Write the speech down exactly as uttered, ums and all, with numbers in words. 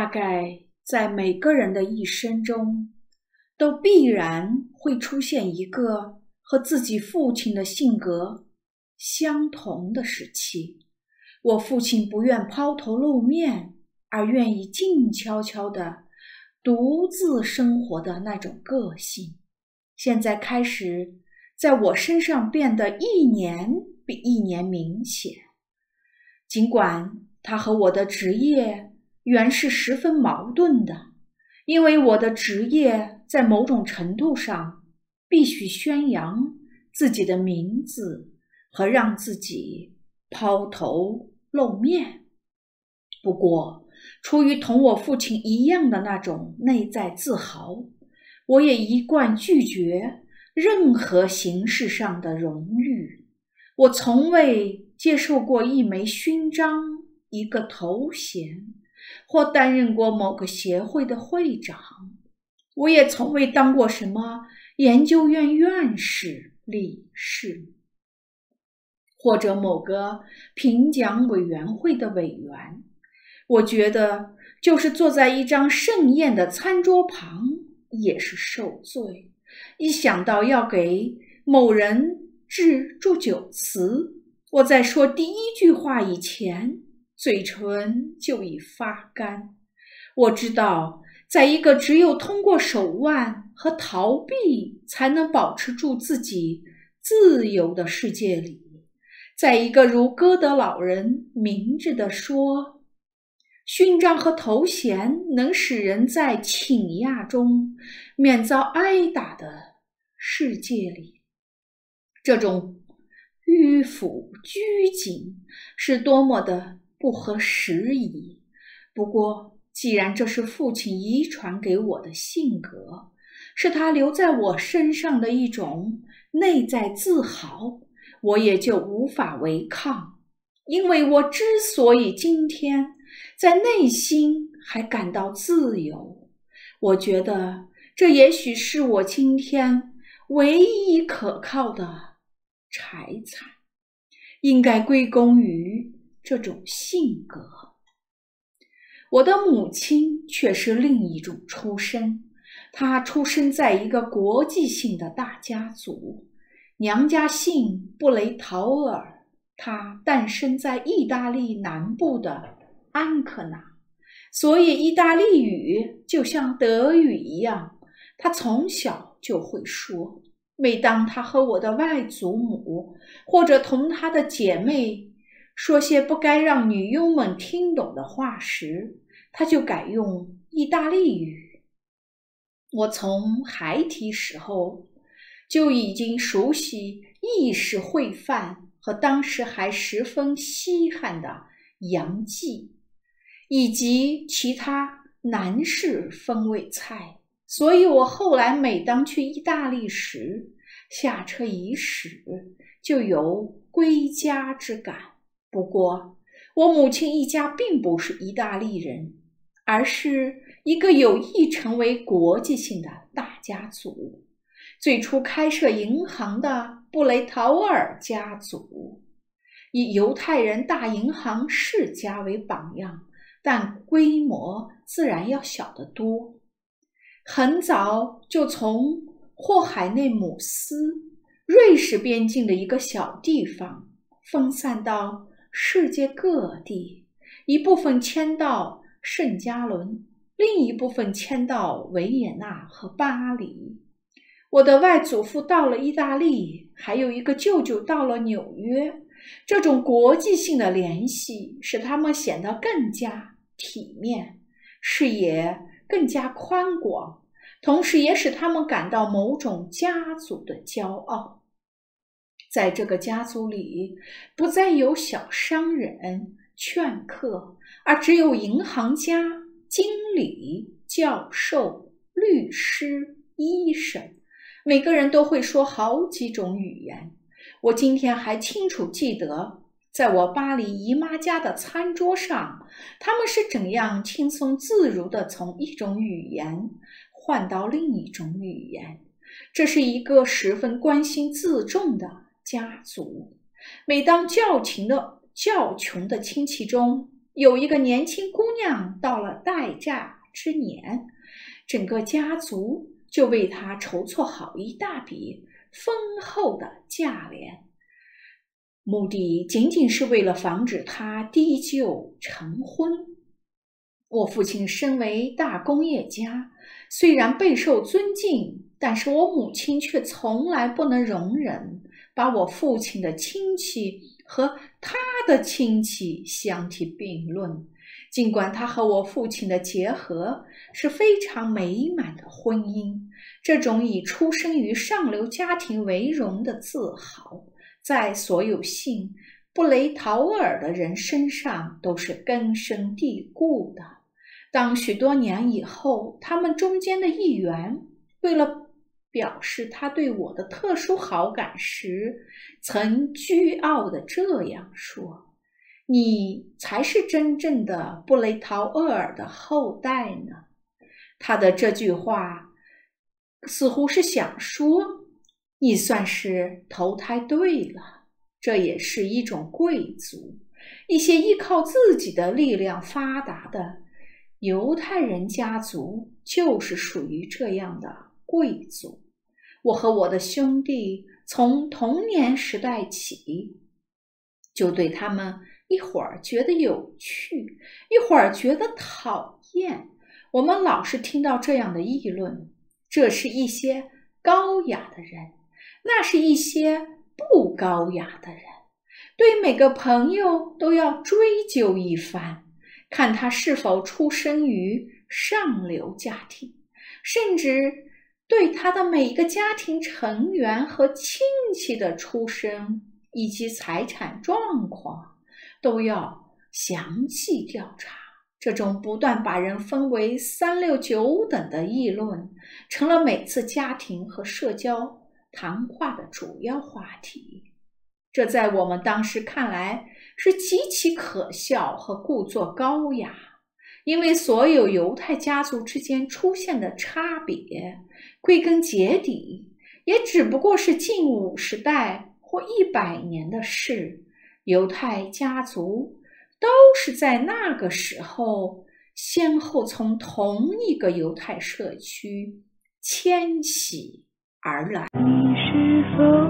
概在每个人的一生中，都必然会出现一个和自己父亲的性格相同的时期。我父亲不愿抛头露面，而愿意静悄悄地独自生活的那种个性，现在开始在我身上变得一年比一年明显。尽管他和我的职业原是十分矛盾的，因为我的职业在某种程度上必须宣扬自己的名字和让自己抛头露面。不过，出于同我父亲一样的那种内在自豪，我也一贯拒绝任何形式上的荣誉。我从未接受过一枚勋章、一个头衔，或担任过某个协会的会长。我也从未当过什么研究院院士、理事，或者某个评奖委员会的委员。我觉得就是坐在一张盛宴的餐桌旁也是受罪。一想到要给某人致祝酒词，我在说第一句话以前，嘴唇就已发干。我知道，在一个只有通过手腕和逃避才能保持住自己自由的世界里，在一个如歌德老人明智地说，勋章和头衔能使人在倾轧中免遭挨打的世界里，这种迂腐拘谨是多么的不合时宜。不过，既然这是父亲遗传给我的性格，是他留在我身上的一种内在自豪，我也就无法违抗。因为我之所以今天在内心还感到自由，我觉得这也许是我今天唯一可靠的财产，应该归功于这种性格。我的母亲却是另一种出身，她出生在一个国际性的大家族，娘家姓布雷陶尔，她诞生在意大利南部的安科纳，所以意大利语就像德语一样，她从小就会说。每当她和我的外祖母或者同她的姐妹说些不该让女佣们听懂的话时，她就改用意大利语。我从孩提时候就已经熟悉意式烩饭和当时还十分稀罕的洋蓟，以及其他南式风味菜，所以我后来每当去意大利时，下车伊始就有归家之感。不过，我母亲一家并不是意大利人，而是一个有意成为国际性的大家族。最初开设银行的布雷陶尔家族，以犹太人大银行世家为榜样，但规模自然要小得多。很早就从霍海内姆斯，瑞士边境的一个小地方分散到世界各地，一部分迁到圣加伦，另一部分迁到维也纳和巴黎。我的外祖父到了意大利，还有一个舅舅到了纽约。这种国际性的联系使他们显得更加体面，视野更加宽广，同时也使他们感到某种家族的骄傲。在这个家族里，不再有小商人、劝客，而只有银行家、经理、教授、律师、医生，每个人都会说好几种语言。我今天还清楚记得，在我巴黎姨妈家的餐桌上，他们是怎样轻松自如地从一种语言换到另一种语言。这是一个十分关心自重的家族。每当较穷的较穷的亲戚中有一个年轻姑娘到了待嫁之年，整个家族就为她筹措好一大笔丰厚的价联，目的仅仅是为了防止她低就成婚。我父亲身为大工业家，虽然备受尊敬，但是我母亲却从来不能容忍把我父亲的亲戚和他的亲戚相提并论。尽管他和我父亲的结合是非常美满的婚姻，这种以出生于上流家庭为荣的自豪，在所有姓布雷陶厄尔的人身上都是根深蒂固的。当许多年以后，他们中间的一员为了表示他对我的特殊好感时，曾倨傲地这样说：你才是真正的布雷陶厄尔的后代呢。他的这句话似乎是想说，你算是投胎对了，这也是一种贵族，一些依靠自己的力量发达的犹太人家族就是属于这样的贵族。我和我的兄弟从童年时代起，就对他们一会儿觉得有趣，一会儿觉得讨厌。我们老是听到这样的议论：这是一些高雅的人，那是一些不高雅的人。对每个朋友都要追究一番，看他是否出生于上流家庭，甚至对他的每一个家庭成员和亲戚的出身以及财产状况都要详细调查。这种不断把人分为三六九等的议论，成了每次家庭和社交谈话的主要话题。这在我们当时看来是极其可笑和故作高雅，因为所有犹太家族之间出现的差别，归根结底也只不过是近五十代或一百年的事。犹太家族都是在那个时候先后从同一个犹太社区迁徙而来。你是否